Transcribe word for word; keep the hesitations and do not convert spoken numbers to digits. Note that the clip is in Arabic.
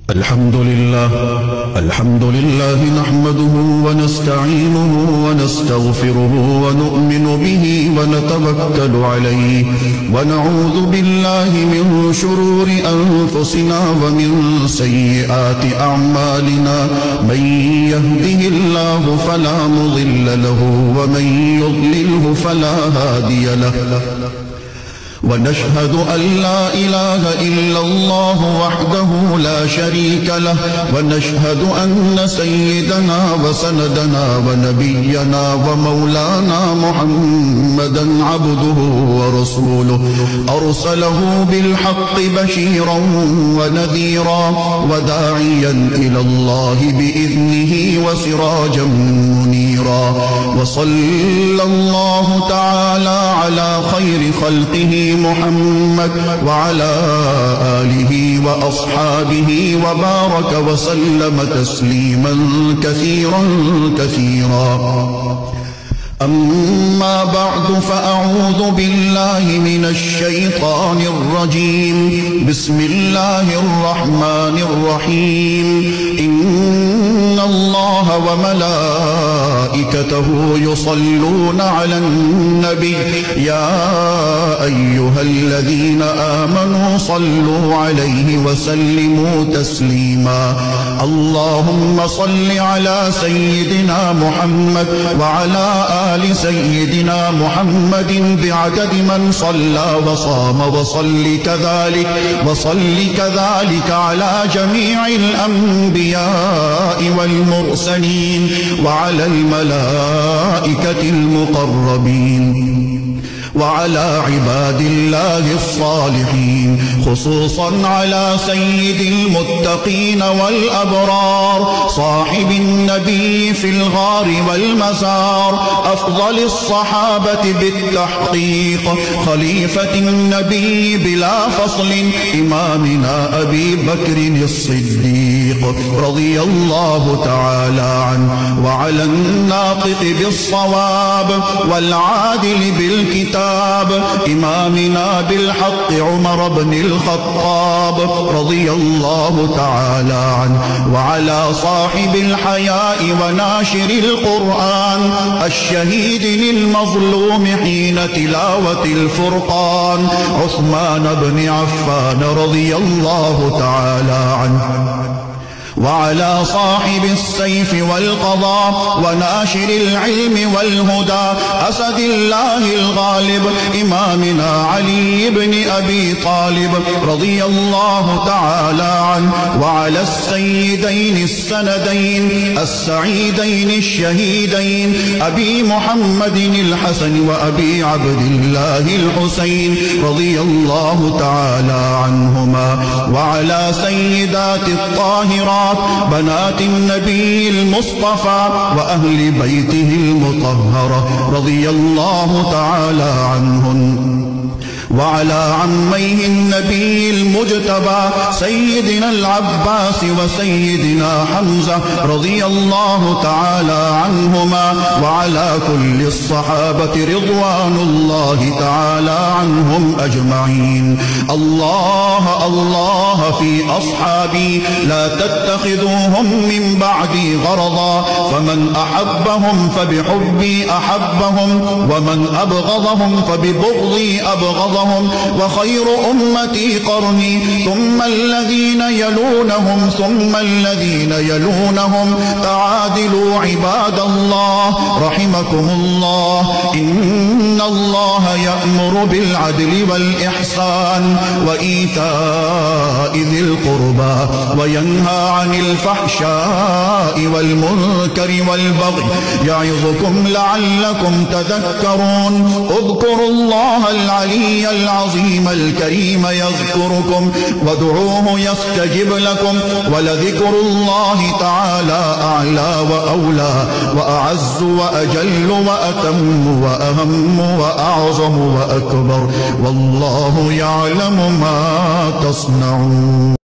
الحمد لله الحمد لله نحمده ونستعينه ونستغفره ونؤمن به ونتوكل عليه ونعوذ بالله من شرور أنفسنا ومن سيئات أعمالنا من يهده الله فلا مضل له ومن يضلله فلا هادي له ونشهد أن لا إله إلا الله وحده لا شريك له ونشهد أن سيدنا وسندنا ونبينا ومولانا محمدا عبده ورسوله أرسله بالحق بشيرا ونذيرا وداعيا إلى الله بإذنه وسراجا منيرا وصلى الله تعالى على خير خلقه محمد وعلى آله وأصحابه وبارك وسلم تسليما كثيرا كثيرا. أما بعد فأعوذ بالله من الشيطان الرجيم. بسم الله الرحمن الرحيم. إن الله وملائكته يصلون على النبي يا أيها الذين آمنوا صلوا عليه وسلموا تسليما. اللهم صل على سيدنا محمد وعلى آل سيدنا محمد بعدد من صلى وصام وصل كذلك وصل كذلك على جميع الأنبياء والمرسلين وعلى الملائكة المقربين وعلى عباد الله الصالحين خصوصا على سيد المتقين والأبرار صاحب النبي في الغار والمزار أفضل الصحابة بالتحقيق خليفة النبي بلا فصل إمامنا أبي بكر الصديق رضي الله تعالى عنه وعلى الناطق بالصواب والعادل بالكتاب إمامنا بالحق عمر بن الخطاب رضي الله تعالى عنه وعلى صاحب الحياء وناشر القرآن الشهيد للمظلوم حين تلاوة الفرقان عثمان بن عفان رضي الله تعالى عنه وعلى صاحب السيف والقضاء وناشر العلم والهدى أسد الله الغالب إمامنا علي بن أبي طالب رضي الله تعالى عنه وعلى السيدين السندين السعيدين الشهيدين أبي محمد الحسن وأبي عبد الله الحسين رضي الله تعالى عنهما وعلى سيدات الطاهرات بنات النبي المصطفى وأهل بيته المطهرة رضي الله تعالى عنهن وعلى عميه النبي المجتبى سيدنا العباس وسيدنا حمزة رضي الله تعالى عنهما وعلى كل الصحابة رضوان الله تعالى عنهم أجمعين. الله الله في أصحابي لا تتخذوهم من بعدي غرضا فمن أحبهم فبحبي أحبهم ومن أبغضهم فببغضي أبغضهم وخير أمتي قرني ثم الذين يلونهم ثم الذين يلونهم تعادلوا عباد الله رحمكم الله. إن الله يأمر بالعدل والإحسان وإيتاء ذي القربى وينهى عن الفحشاء والمنكر والبغي يعظكم لعلكم تذكرون. اذكروا الله العلي العظيم الكريم يذكركم وادعوه يستجب لكم ولذكر الله تعالى أعلى وأولى وأعز وأجل وأتم وأهم وأعظم وأكبر والله يعلم ما تصنعون.